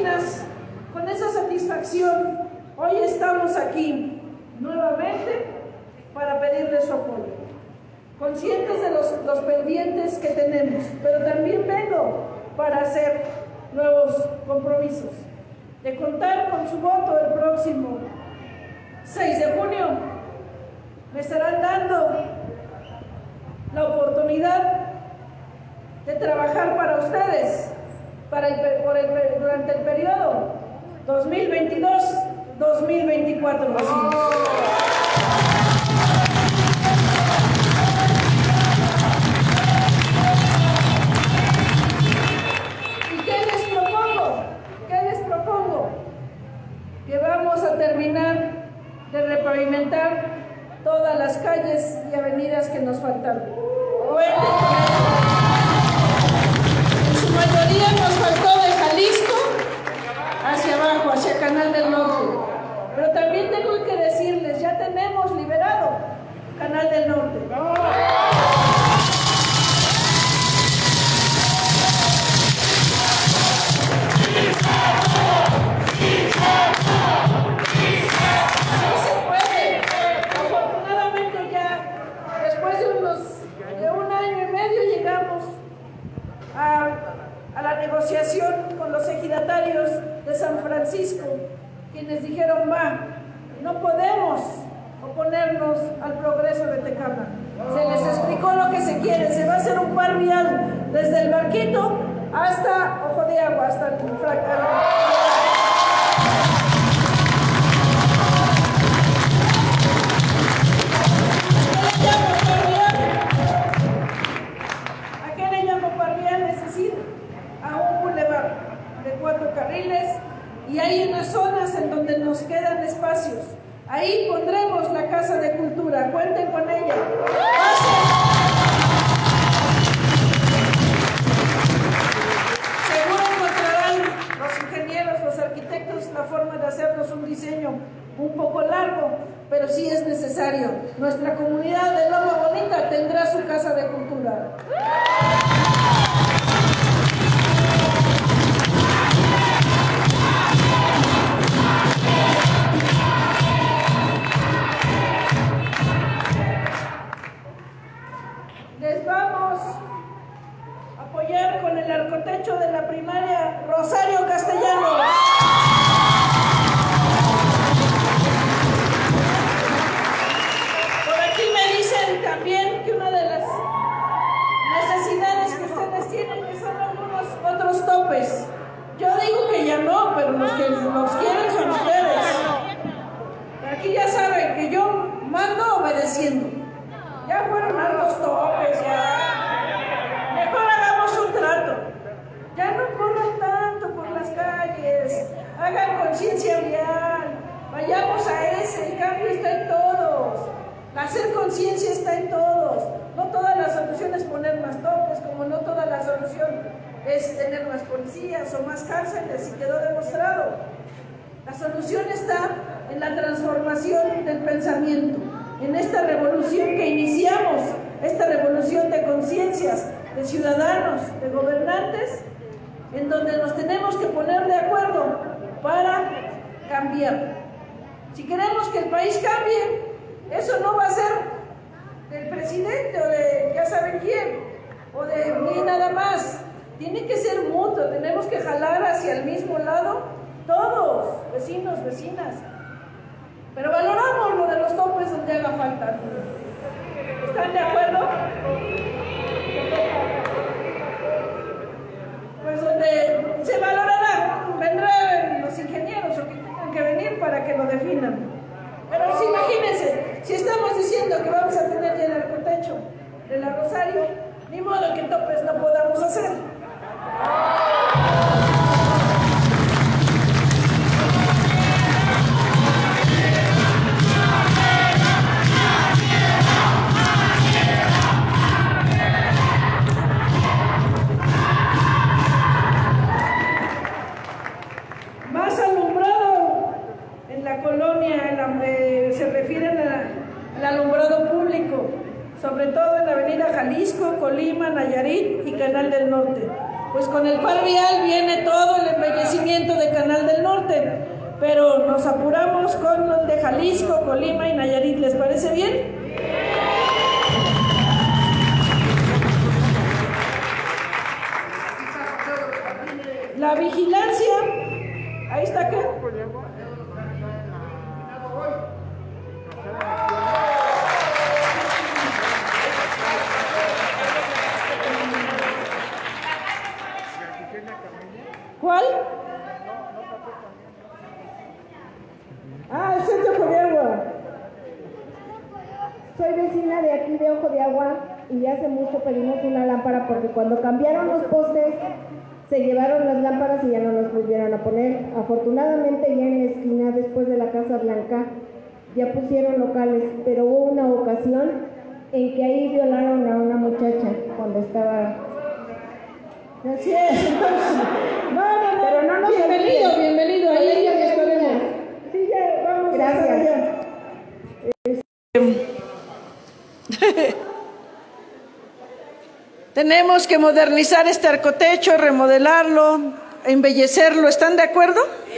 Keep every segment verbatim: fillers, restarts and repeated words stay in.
imaginas, con esa satisfacción, hoy estamos aquí nuevamente para pedirles su apoyo, conscientes de los, los pendientes que tenemos, pero también vengo para hacer nuevos compromisos, de contar con su voto el próximo seis de junio. Me estarán dando la oportunidad de trabajar para ustedes para el, por el, durante el periodo dos mil veintidós a dos mil veinticuatro. ¿Y qué les propongo? ¿Qué les propongo? Que vamos a terminar de repavimentar todas las calles y avenidas que nos faltan. Bueno, en su mayoría nos faltó de Jalisco hacia abajo, hacia Canal del Norte. Pero también tengo que decirles, ya tenemos liberado Canal del Norte. A, a la negociación con los ejidatarios de San Francisco, quienes dijeron, va, no podemos oponernos al progreso de Tecama. Se les explicó lo que se quiere, se va a hacer un par vial desde el Barquito hasta Ojo de Agua, hasta el cuatro carriles, y hay unas zonas en donde nos quedan espacios. Ahí pondremos la Casa de Cultura, cuenten con ella. Seguro encontrarán los ingenieros, los arquitectos, la forma de hacernos un diseño un poco largo, pero sí es necesario. Nuestra comunidad de Loma Bonita tendrá su Casa de Cultura. Les vamos a apoyar con el arcotecho de la primaria Rosario Castellanos. Por aquí me dicen también que una de las necesidades que ustedes tienen que son algunos otros topes. Yo digo que ya no, pero los que los quieren son ustedes. Aquí ya saben que yo mando obedeciendo. Ya fueron altos topes, ya. Mejor hagamos un trato. Ya no corran tanto por las calles. Hagan conciencia vial. Vayamos a ese. El cambio está en todos. Hacer conciencia está en todos. No toda la solución es poner más topes, como no toda la solución es tener más policías o más cárceles, y quedó demostrado. La solución está en la transformación del pensamiento, en esta revolución que iniciamos, esta revolución de conciencias, de ciudadanos, de gobernantes, en donde nos tenemos que poner de acuerdo para cambiar. Si queremos que el país cambie, eso no va a ser del presidente o de ya saben quién, o de ni nada más. Tiene que ser mutuo, tenemos que jalar hacia el mismo lado todos, vecinos, vecinas. Pero valoramos lo de los topes donde haga falta. ¿Están de acuerdo? Pues donde se valorará, vendrán los ingenieros o que tengan que venir para que lo definan. Pero sí, imagínense, si estamos diciendo que vamos a tener ya el arcotecho de la Rosario, ni modo que topes no podamos hacer. Más alumbrado en la colonia, en la, eh, se refieren a, al alumbrado público, sobre todo en la avenida Jalisco, Colima, Nayarit y Canal del Norte. pues con el par vial viene todo el embellecimiento de Canal del Norte, pero nos apuramos con los de Jalisco, Colima y Nayarit. ¿Les parece bien? La vigilancia, ahí está, ¿qué? ¿Cuál? Ah, el centro Ojo de Agua. Soy vecina de aquí de Ojo de Agua y hace mucho pedimos una lámpara porque cuando cambiaron los postes se llevaron las lámparas y ya no nos volvieron a poner. Afortunadamente ya en la esquina después de la Casa Blanca ya pusieron locales, pero hubo una ocasión en que ahí violaron a una muchacha cuando estaba... Así es. No, no, no. Pero no nos bienvenido, olviden. bienvenido. Ahí ya estaremos. Sí, ya vamos. Gracias. Tenemos que modernizar este arcotecho, remodelarlo, embellecerlo. ¿Están de acuerdo?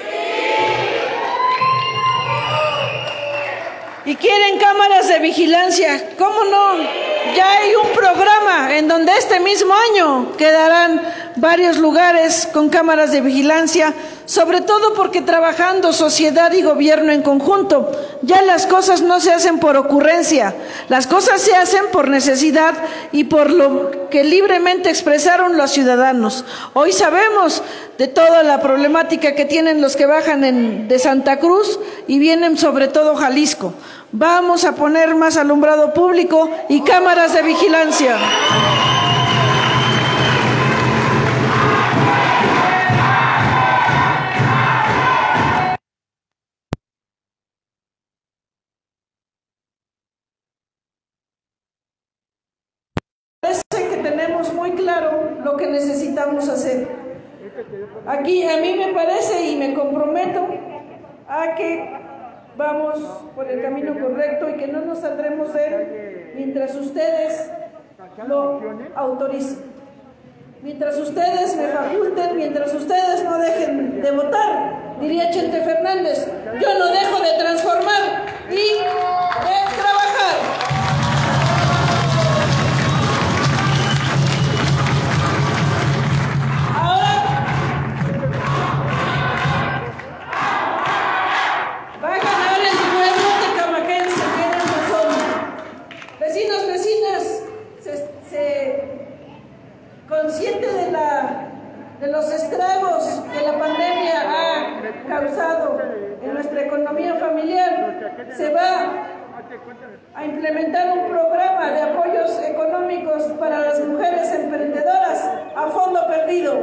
¿Y quieren cámaras de vigilancia? ¿Cómo no? Ya hay un programa en donde este mismo año quedarán varios lugares con cámaras de vigilancia, sobre todo porque trabajando sociedad y gobierno en conjunto, ya las cosas no se hacen por ocurrencia, las cosas se hacen por necesidad y por lo que libremente expresaron los ciudadanos. Hoy sabemos de toda la problemática que tienen los que bajan en, de Santa Cruz y vienen sobre todo Jalisco. Vamos a poner más alumbrado público y cámaras de vigilancia. Parece que tenemos muy claro lo que necesitamos hacer. Aquí a mí me parece y me comprometo a que vamos por el camino correcto y que no nos saldremos de él mientras ustedes lo autoricen, mientras ustedes me faculten, mientras ustedes no dejen de votar. Diría Chente Fernández, yo no dejo de transformar y de trabajar. Consciente de, la, de los estragos que la pandemia ha causado en nuestra economía familiar, se va a implementar un programa de apoyos económicos para las mujeres emprendedoras a fondo perdido.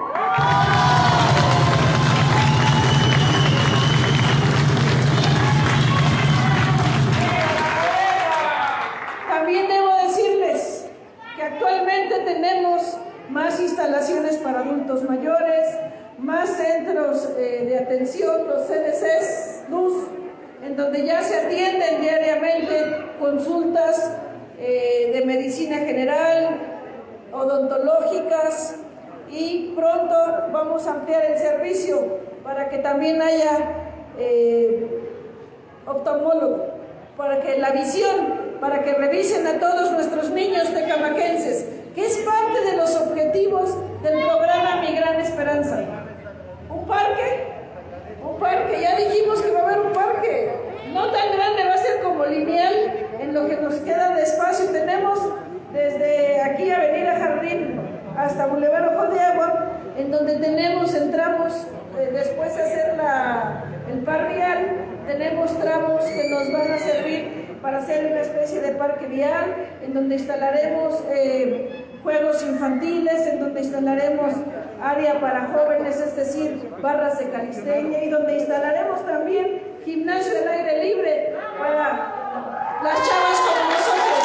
También debo decirles que actualmente tenemos más instalaciones para adultos mayores, más centros eh, de atención, los C D Cs, Luz, en donde ya se atienden diariamente consultas eh, de medicina general, odontológicas, y pronto vamos a ampliar el servicio para que también haya eh, oftalmólogo, para que la visión, para que revisen a todos nuestros niños tecamaquenses, que es parte de los objetivos del programa Mi Gran Esperanza. Un parque, un parque, ya dijimos que va a haber un parque, no tan grande, va a ser como lineal, en lo que nos queda de espacio. Tenemos desde aquí Avenida Jardín hasta Boulevard Ojo de Agua, en donde tenemos, entramos, eh, después de hacer la, el par vial, tenemos tramos que nos van a servir para hacer una especie de parque vial, en donde instalaremos eh, juegos infantiles, en donde instalaremos área para jóvenes, es decir, barras de calistenia, y donde instalaremos también gimnasio al aire libre para las chavas como nosotros.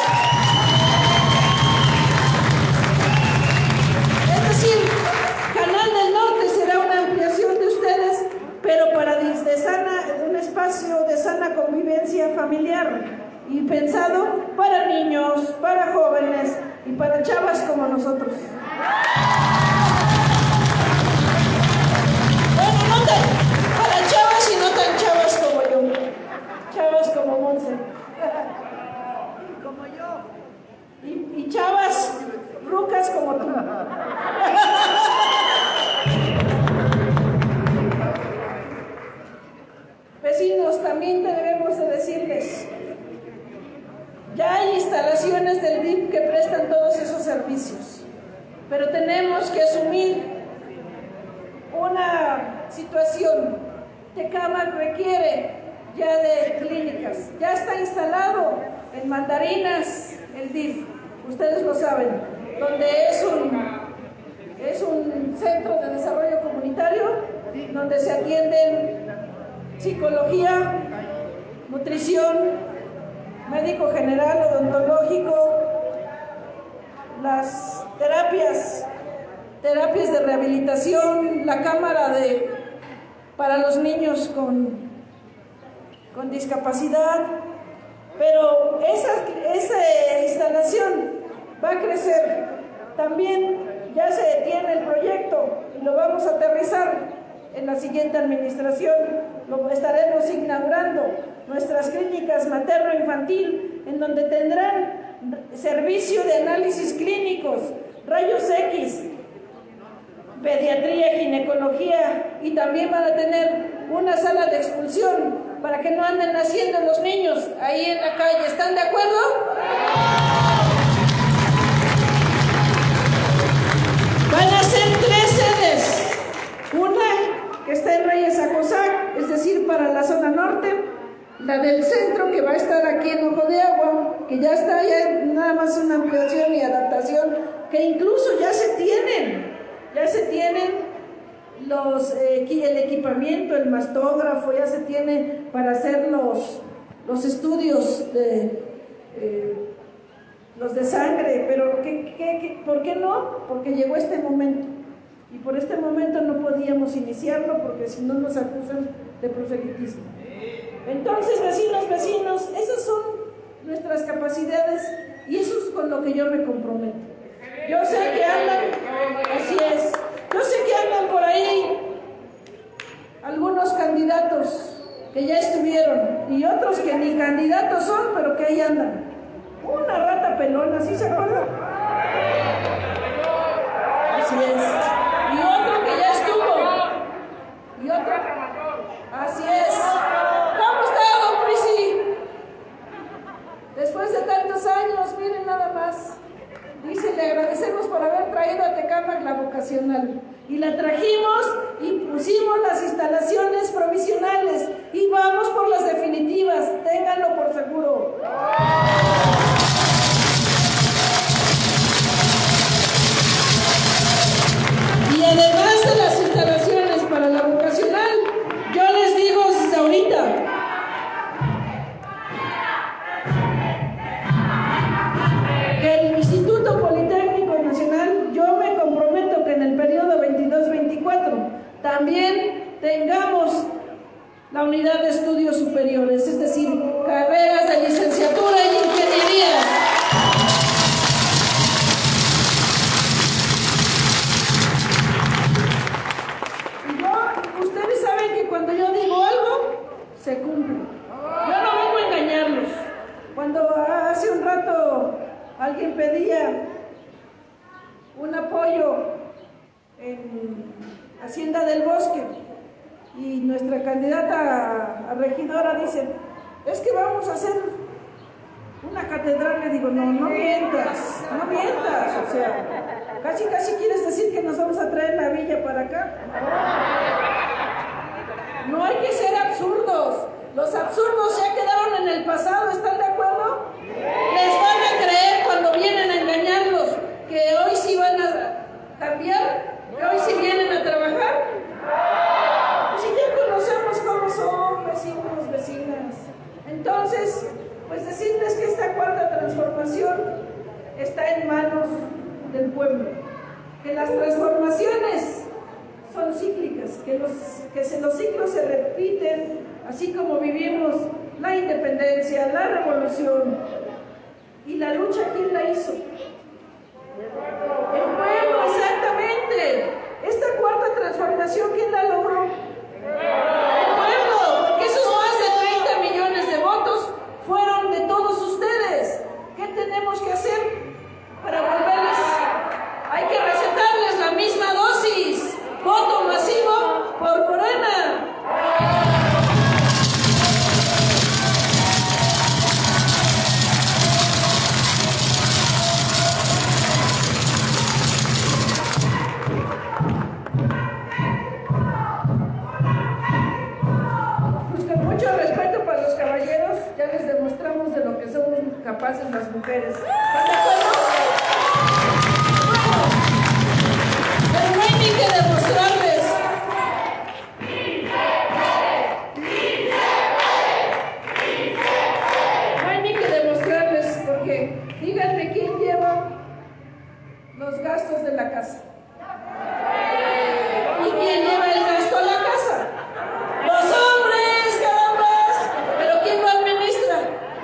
Es decir, Canal del Norte será una ampliación de ustedes, pero para desde sana, un espacio de sana convivencia familiar, y pensado para niños, para jóvenes y para chavas como nosotros. pero tenemos que asumir una situación. Tecámac requiere ya de clínicas, ya está instalado en Mandarinas el D I F, ustedes lo saben, donde es un, es un centro de desarrollo comunitario, donde se atienden psicología, nutrición, médico general, odontológico, las terapias, terapias de rehabilitación, la cámara de, para los niños con, con discapacidad, pero esa, esa instalación va a crecer. También ya se tiene el proyecto y lo vamos a aterrizar en la siguiente administración, lo estaremos inaugurando nuestras clínicas materno-infantil, en donde tendrán servicio de análisis clínicos, rayos X, pediatría, ginecología, y también van a tener una sala de expulsión para que no anden naciendo los niños ahí en la calle. ¿Están de acuerdo? Van a ser tres sedes. Una que está en Reyes Acosac, es decir, para la zona norte, la del centro que va a estar aquí en Ojo de Agua, que ya está, ya nada más una ampliación y adaptación, que incluso ya se tienen, ya se tienen los, eh, el equipamiento, el mastógrafo, ya se tiene para hacer los, los estudios de eh, los de sangre, pero ¿qué, qué, qué, ¿por qué no? Porque llegó este momento, y por este momento no podíamos iniciarlo, porque si no nos acusan de proselitismo. Entonces, vecinos, vecinos, esas son nuestras capacidades, y eso es con lo que yo me comprometo. Yo sé que andan, así es, yo sé que andan por ahí algunos candidatos que ya estuvieron, y otros que ni candidatos son, pero que ahí andan. Una rata pelona, ¿sí se acuerdan? Así es. Y otro que ya estuvo. Y otro. Así es. ¿Cómo está, don Prisi? Después de tantos años, miren nada más. Dice, le agradecemos por haber traído a Tecámac la vocacional. Y la trajimos y pusimos las instalaciones provisionales. Y vamos por las definitivas, ténganlo por seguro. Y además de las instalaciones para la vocacional, yo les digo desde ahorita, que el Instituto Politécnico Nacional, yo me comprometo que en el periodo veintidós veinticuatro también tengamos la unidad de estudios superiores, es decir, carreras de licenciatura y ingeniería. Y yo, ustedes saben que cuando yo digo algo, se cumple. Yo no vengo a engañarlos. Cuando hace un rato alguien pedía un apoyo en Hacienda del Bosque, y nuestra candidata a, a regidora dice, es que vamos a hacer una catedral. Le digo, no, no mientas, no mientas, o sea, casi casi quieres decir que nos vamos a traer la villa para acá. No hay que ser absurdos, los absurdos ya quedaron en el pasado, ¿están de acuerdo? Les van a creer cuando vienen a engañarlos, que hoy sí van a cambiar, que hoy sí vienen a trabajar. Si ya conocemos cómo son vecinos, vecinas. Entonces, pues decirles que esta cuarta transformación está en manos del pueblo, que las transformaciones son cíclicas, que los, que se, los ciclos se repiten, así como vivimos la independencia, la revolución, y la lucha, ¿quién la hizo? El pueblo, exactamente. Esta cuarta transformación, ¿quién la logró? El pueblo, porque esos más de treinta millones de votos fueron de todos ustedes. ¿Qué tenemos que hacer para volverles? Hay que recetarles la misma dosis. Voto masivo por Morena. mujeres. ¿Están de acuerdo? Bueno, pero no hay ni que demostrarles. No hay ni que demostrarles, porque díganme quién lleva los gastos de la casa. ¿Y quién lleva el gasto a la casa? Los hombres, carambas. ¿Pero quién lo administra?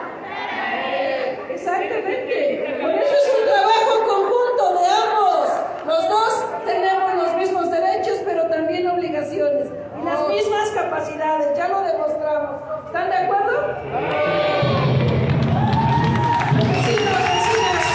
Exactamente. Por eso es un trabajo conjunto de ambos. Los dos tenemos los mismos derechos, pero también obligaciones. Y las mismas capacidades, ya lo demostramos. ¿Están de acuerdo? Vecinos, vecinas,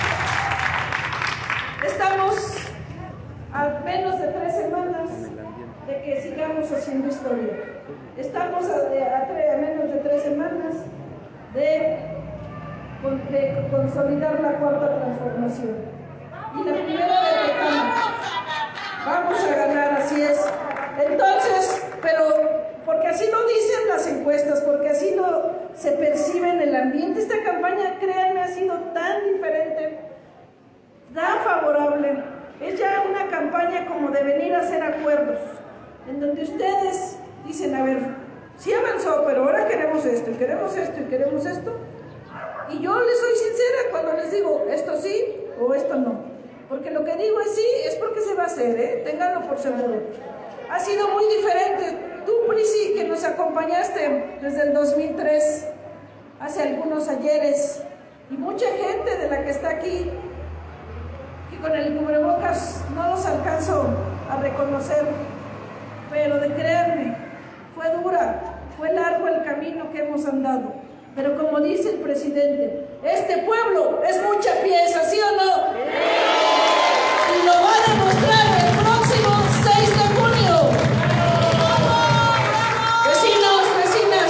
estamos a menos de tres semanas de que sigamos haciendo historia. Estamos a, de, a, tre, a menos de tres semanas de, de consolidar la cuarta transformación. Y la primera de Tecama. Vamos a ganar, así es. Entonces, pero porque así lo dicen las encuestas, porque así lo se percibe en el ambiente. Esta campaña, créanme, ha sido tan diferente, tan favorable. Es ya una campaña como de venir a hacer acuerdos, en donde ustedes dicen, a ver, sí avanzó, pero ahora queremos esto, y queremos esto, y queremos esto. Y yo les soy sincera cuando les digo, esto sí o esto no. Porque lo que digo es sí, es porque se va a hacer, ¿eh? Ténganlo por seguro. Ha sido muy diferente. Tú, Prisi, que nos acompañaste desde el dos mil tres, hace algunos ayeres, y mucha gente de la que está aquí, que con el cubrebocas no los alcanzo a reconocer, pero de creerme, fue dura, fue largo el camino que hemos andado, pero como dice el presidente, este pueblo es mucha pieza, ¿sí o no? Y lo va a demostrar el próximo seis de junio. Vecinos, vecinas.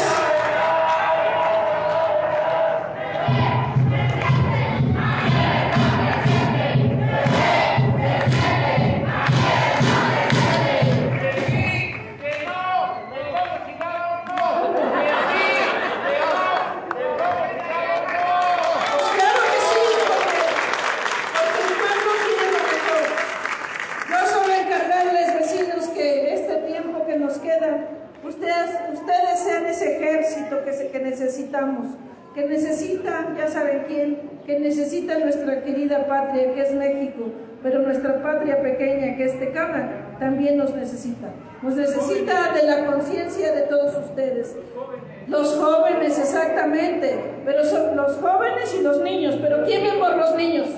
Ustedes, ustedes sean ese ejército que, se, que necesitamos, que necesitan, ya saben quién, que necesita nuestra querida patria que es México, pero nuestra patria pequeña que es Tecama también nos necesita. Nos necesita de la conciencia de todos ustedes. Los jóvenes, exactamente, pero son los jóvenes y los niños, pero ¿quién ve por los niños?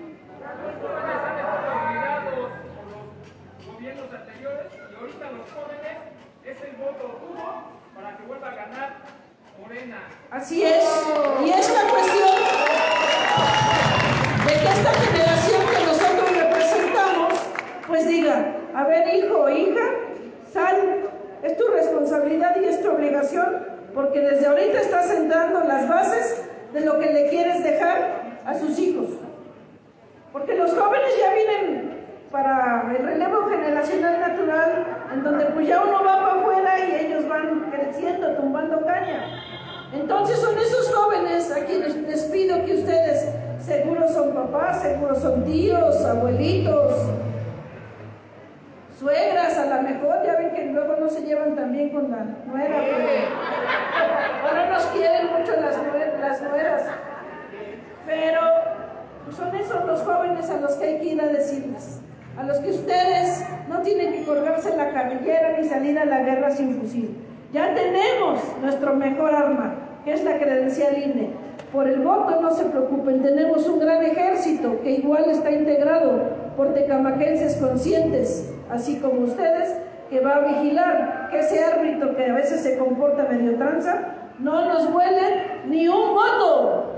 Para que vuelva a ganar Morena. Así es, y es la cuestión de que esta generación que nosotros representamos, pues diga, a ver, hijo o hija, sal, es tu responsabilidad y es tu obligación, porque desde ahorita estás sentando las bases de lo que le quieres dejar a sus hijos. Porque los jóvenes ya vienen para el relevo generacional natural, en donde pues ya uno va para afuera y ellos van creciendo, tumbando caña. Entonces son esos jóvenes a quienes les pido que ustedes, seguro son papás, seguro son tíos, abuelitos, suegras, a lo mejor, ya ven que luego no se llevan tan bien con la nuera, pero ahora nos quieren mucho las, nuer las nueras, pero son esos los jóvenes a los que hay que ir a decirles, a los que ustedes no tienen que colgarse la cabellera ni salir a la guerra sin fusil. Ya tenemos nuestro mejor arma, que es la credencial I N E. Por el voto no se preocupen, tenemos un gran ejército que igual está integrado por tecamaquenses conscientes, así como ustedes, que va a vigilar que ese árbitro que a veces se comporta medio tranza, no nos vuele ni un voto.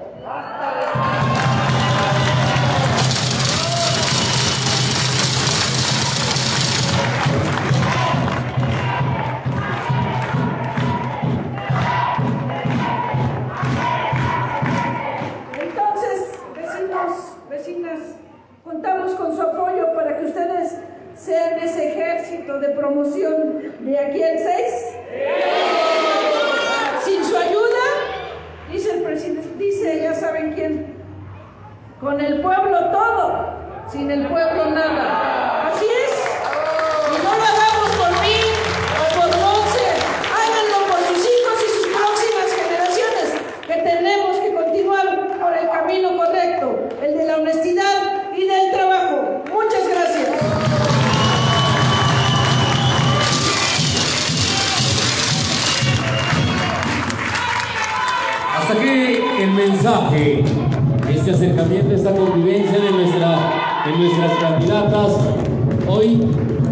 Contamos con su apoyo para que ustedes sean ese ejército de promoción de aquí al seis. Sin su ayuda, dice el presidente, dice, ya saben quién, Con el pueblo todo, sin el pueblo nada. Así es. Y no lo hagamos por mí o por Monse, háganlo por sus hijos y sus próximas generaciones, que tenemos que continuar por el camino correcto, el de la honestidad y del trabajo. Muchas gracias. Hasta aquí el mensaje, este acercamiento, esta convivencia de, nuestra, de nuestras candidatas. Hoy